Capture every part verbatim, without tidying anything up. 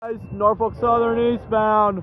Guys, Norfolk Southern eastbound.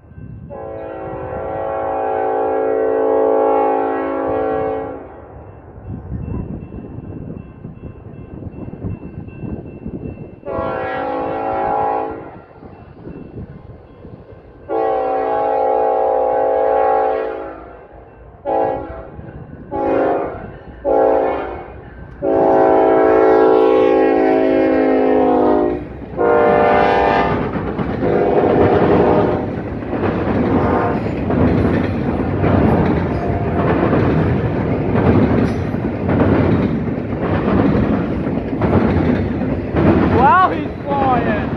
Wow, he's flying!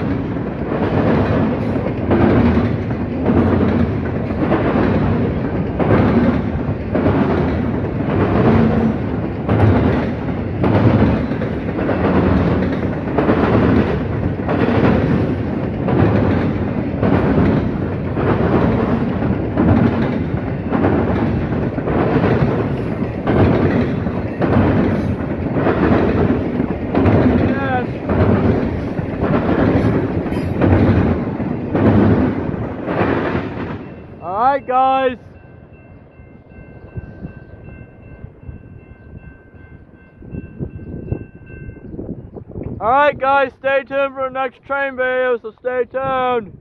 Alright guys, alright guys, stay tuned for the next train video, so stay tuned.